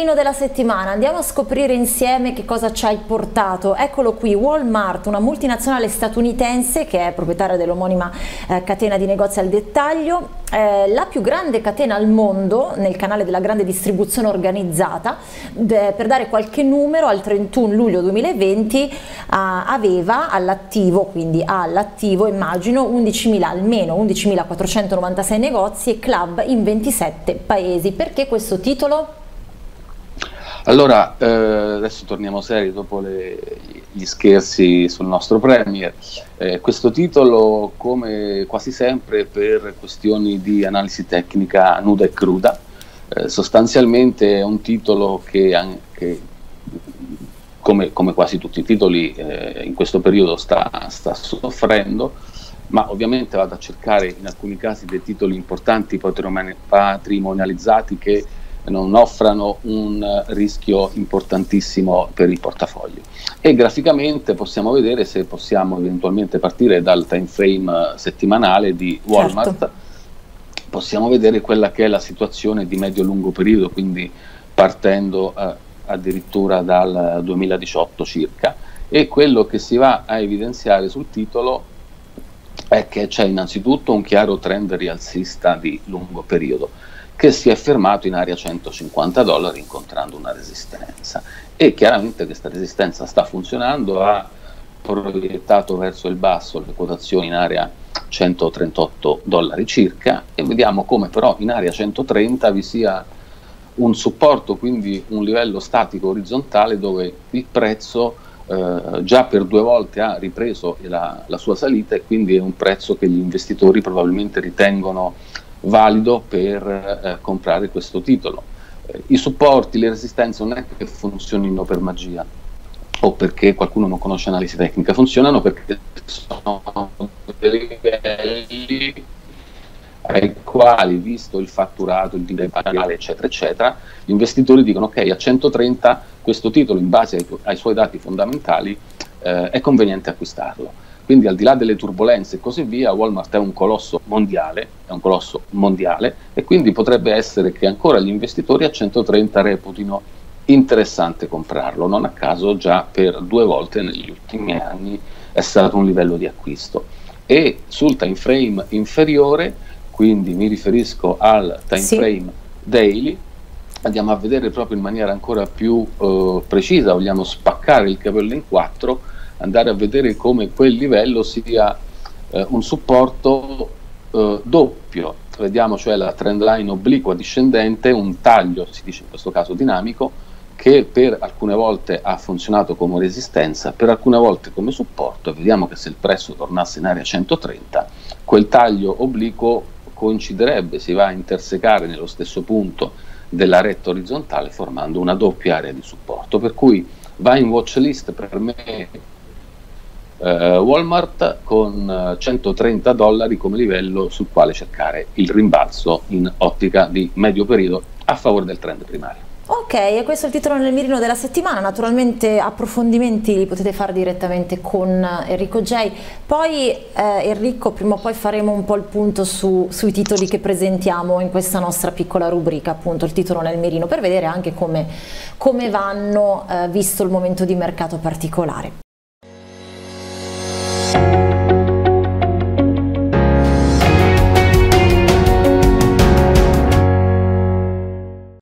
mirino della settimana, andiamo a scoprire insieme che cosa ci hai portato. Eccolo qui, Walmart, una multinazionale statunitense che è proprietaria dell'omonima catena di negozi al dettaglio, la più grande catena al mondo nel canale della grande distribuzione organizzata. Per dare qualche numero, al 31 luglio 2020 aveva all'attivo, quindi ha all'attivo immagino almeno 11.496 negozi e club in 27 paesi. Perché questo titolo? Allora, adesso torniamo seri dopo gli scherzi sul nostro Premier. Questo titolo, come quasi sempre, per questioni di analisi tecnica nuda e cruda, sostanzialmente è un titolo che come quasi tutti i titoli in questo periodo sta soffrendo, ma ovviamente vado a cercare in alcuni casi dei titoli importanti, patrimonializzati, che non offrano un rischio importantissimo per il portafoglio. E graficamente possiamo vedere, se possiamo eventualmente partire dal time frame settimanale di Walmart, certo. Possiamo vedere quella che è la situazione di medio-lungo periodo, quindi partendo addirittura dal 2018 circa, e quello che si va a evidenziare sul titolo è che c'è innanzitutto un chiaro trend rialzista di lungo periodo, che si è fermato in area $150 incontrando una resistenza, e chiaramente questa resistenza sta funzionando, ha proiettato verso il basso le quotazioni in area $138 circa, e vediamo come però in area 130 vi sia un supporto, quindi un livello statico orizzontale dove il prezzo già per 2 volte ha ripreso la sua salita, e quindi è un prezzo che gli investitori probabilmente ritengono valido per comprare questo titolo. I supporti, le resistenze non è che funzionino per magia o perché qualcuno non conosce analisi tecnica, funzionano perché sono dei livelli ai quali, visto il fatturato, il dividendo pariale, eccetera eccetera, gli investitori dicono ok, a 130 questo titolo, in base ai suoi dati fondamentali, è conveniente acquistarlo. Quindi, al di là delle turbolenze e così via, Walmart è un colosso mondiale, e quindi potrebbe essere che ancora gli investitori a 130 reputino interessante comprarlo. Non a caso già per 2 volte negli ultimi anni è stato un livello di acquisto. E sul time frame inferiore, quindi mi riferisco al time frame daily, andiamo a vedere proprio in maniera ancora più precisa, vogliamo spaccare il capello in 4, andare a vedere come quel livello sia un supporto doppio. Vediamo cioè la trend line obliqua discendente, un taglio, si dice in questo caso dinamico, che per alcune volte ha funzionato come resistenza, per alcune volte come supporto, e vediamo che se il prezzo tornasse in area 130, quel taglio obliquo coinciderebbe, si va a intersecare nello stesso punto della retta orizzontale, formando una doppia area di supporto, per cui va in watch list per me Walmart con $130 come livello sul quale cercare il rimbalzo in ottica di medio periodo a favore del trend primario. Ok, e questo è il titolo nel mirino della settimana. Naturalmente approfondimenti li potete fare direttamente con Enrico J. Poi Enrico, prima o poi faremo un po' il punto sui titoli che presentiamo in questa nostra piccola rubrica, appunto il titolo nel mirino, per vedere anche come vanno visto il momento di mercato particolare.